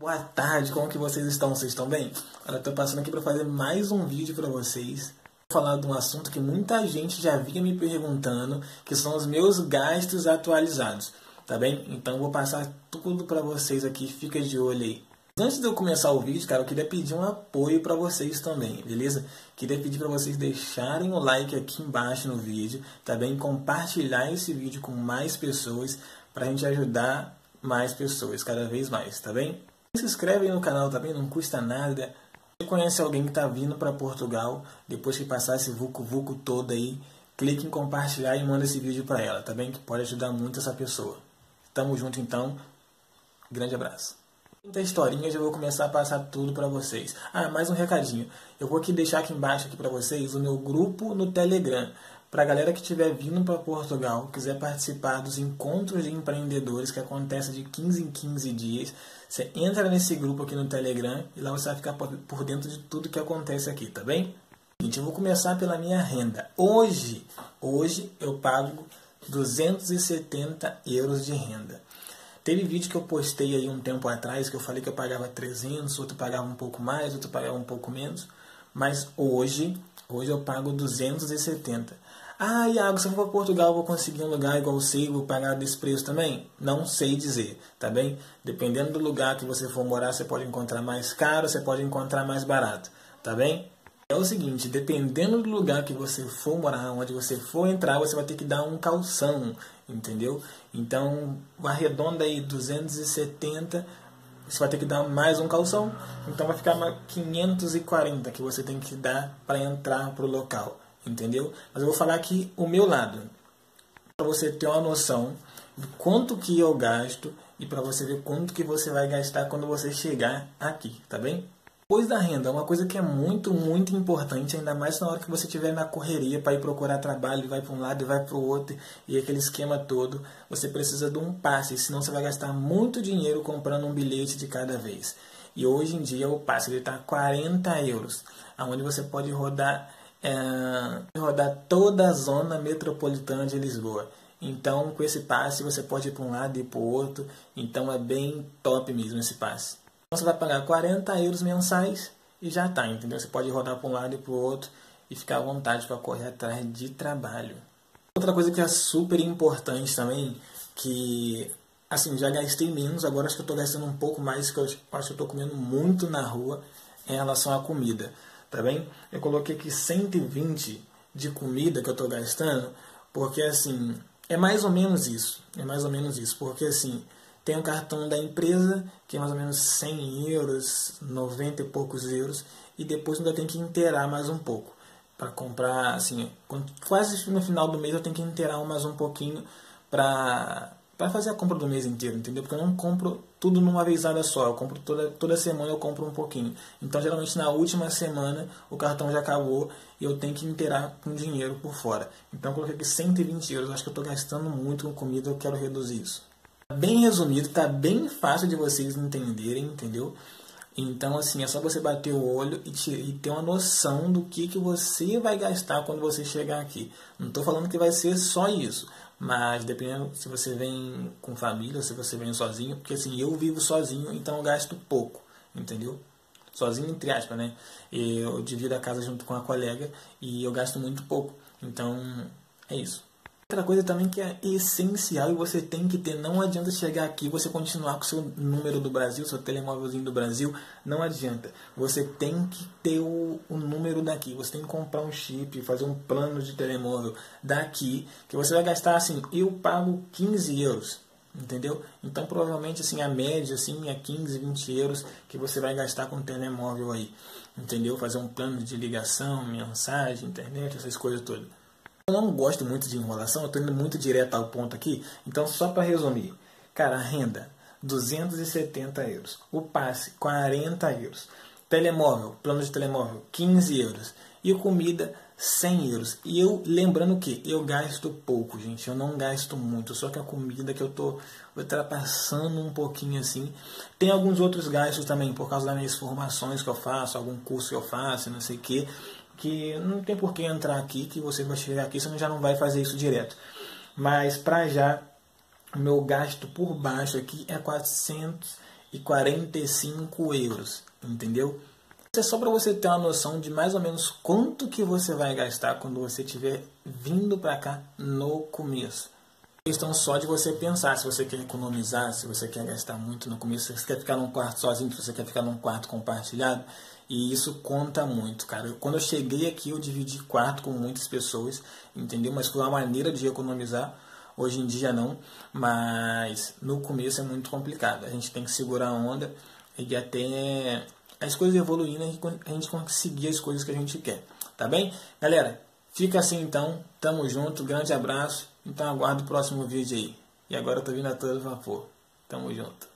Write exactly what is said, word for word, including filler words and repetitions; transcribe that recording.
Boa tarde, como que vocês estão? Vocês estão bem? Olha, eu tô passando aqui para fazer mais um vídeo para vocês. Vou falar de um assunto que muita gente já vinha me perguntando, que são os meus gastos atualizados, tá bem? Então eu vou passar tudo para vocês aqui, fica de olho aí. Antes de eu começar o vídeo, cara, eu queria pedir um apoio para vocês também, beleza? Queria pedir para vocês deixarem o like aqui embaixo no vídeo, tá bem? Compartilhar esse vídeo com mais pessoas, para a gente ajudar mais pessoas, cada vez mais, tá bem? Se inscreve aí no canal também, não custa nada. Se conhece alguém que está vindo para Portugal, depois que passar esse vucu-vucu todo aí, clique em compartilhar e manda esse vídeo para ela, tá bem? Que pode ajudar muito essa pessoa. Tamo junto então, grande abraço. Muita historinha, já vou começar a passar tudo para vocês. Ah, mais um recadinho. Eu vou aqui deixar aqui embaixo aqui para vocês o meu grupo no Telegram. Para a galera que estiver vindo para Portugal, quiser participar dos encontros de empreendedores que acontecem de quinze em quinze dias, você entra nesse grupo aqui no Telegram e lá você vai ficar por dentro de tudo que acontece aqui, tá bem? Gente, eu vou começar pela minha renda. Hoje, hoje eu pago duzentos e setenta euros de renda. Teve vídeo que eu postei aí um tempo atrás que eu falei que eu pagava trezentos, outro pagava um pouco mais, outro pagava um pouco menos. Mas hoje, hoje eu pago duzentos e setenta. Ah, Iago, se eu for para Portugal eu vou conseguir um lugar igual o seu, vou pagar desse preço também? Não sei dizer, tá bem? Dependendo do lugar que você for morar, você pode encontrar mais caro, você pode encontrar mais barato, tá bem? É o seguinte, dependendo do lugar que você for morar, onde você for entrar, você vai ter que dar um calção, entendeu? Então, arredonda aí duzentos e setenta, você vai ter que dar mais um calção, então vai ficar quinhentos e quarenta que você tem que dar para entrar para o local. Entendeu? Mas eu vou falar aqui o meu lado, para você ter uma noção de quanto que eu gasto e para você ver quanto que você vai gastar quando você chegar aqui, tá bem? Depois da renda, é uma coisa que é muito, muito importante, ainda mais na hora que você estiver na correria para ir procurar trabalho, vai para um lado e vai para o outro, e aquele esquema todo, você precisa de um passe, senão você vai gastar muito dinheiro comprando um bilhete de cada vez. E hoje em dia o passe está quarenta euros, onde você pode rodar É, rodar toda a zona metropolitana de Lisboa. Então, com esse passe, você pode ir para um lado e para o outro. Então, é bem top mesmo esse passe. Então, você vai pagar quarenta euros mensais e já está, entendeu? Você pode rodar para um lado e para o outro e ficar à vontade para correr atrás de trabalho. Outra coisa que é super importante também, que assim, já gastei menos, agora acho que eu estou gastando um pouco mais, que eu acho que eu estou comendo muito na rua em relação à comida. Tá bem? Eu coloquei aqui cento e vinte de comida que eu estou gastando, porque assim, é mais ou menos isso, é mais ou menos isso, porque assim, tem um cartão da empresa, que é mais ou menos cem euros, noventa e poucos euros, e depois ainda tem que inteirar mais um pouco, para comprar, assim, quase no final do mês eu tenho que inteirar mais um pouquinho para para fazer a compra do mês inteiro, entendeu? Porque eu não compro tudo numa vezada só, eu compro toda, toda semana eu compro um pouquinho. Então, geralmente, na última semana, o cartão já acabou e eu tenho que inteirar com dinheiro por fora. Então, eu coloquei aqui cento e vinte euros, acho que eu estou gastando muito com comida, eu quero reduzir isso. Bem resumido, tá bem fácil de vocês entenderem, entendeu? Então, assim, é só você bater o olho e, te, e ter uma noção do que, que você vai gastar quando você chegar aqui. Não estou falando que vai ser só isso, mas dependendo se você vem com família ou se você vem sozinho, porque assim, eu vivo sozinho, então eu gasto pouco, entendeu? Sozinho entre aspas, né? Eu divido a casa junto com a colega e eu gasto muito pouco, então é isso. Outra coisa também que é essencial e você tem que ter, não adianta chegar aqui e você continuar com o seu número do Brasil, seu telemóvelzinho do Brasil, não adianta. Você tem que ter o, o número daqui, você tem que comprar um chip, fazer um plano de telemóvel daqui, que você vai gastar assim, eu pago quinze euros, entendeu? Então provavelmente assim, a média assim, é quinze, vinte euros que você vai gastar com o telemóvel aí, entendeu? Fazer um plano de ligação, mensagem, internet, essas coisas todas. Eu não gosto muito de enrolação, eu estou indo muito direto ao ponto aqui. Então, só para resumir. Cara, a renda, duzentos e setenta euros. O passe, quarenta euros. Telemóvel, plano de telemóvel, quinze euros. E comida, cem euros. E eu, lembrando que eu gasto pouco, gente. Eu não gasto muito. Só que a comida que eu estou ultrapassando um pouquinho assim. Tem alguns outros gastos também, por causa das minhas formações que eu faço, algum curso que eu faço, não sei o quê. Que não tem por que entrar aqui, que você vai chegar aqui, você já não vai fazer isso direto. Mas para já, o meu gasto por baixo aqui é quatrocentos e quarenta e cinco euros, entendeu? Isso é só para você ter uma noção de mais ou menos quanto que você vai gastar quando você estiver vindo para cá no começo. Questão só de você pensar se você quer economizar, se você quer gastar muito no começo, se você quer ficar num quarto sozinho, se você quer ficar num quarto compartilhado, e isso conta muito, cara. Quando eu cheguei aqui, eu dividi quarto com muitas pessoas, entendeu? Mas foi uma maneira de economizar. Hoje em dia não, mas no começo é muito complicado. A gente tem que segurar a onda e até as coisas evoluindo, a gente conseguir as coisas que a gente quer, tá bem? Galera, fica assim então, tamo junto, grande abraço, então aguardo o próximo vídeo aí. E agora eu tô vindo a todo vapor, tamo junto.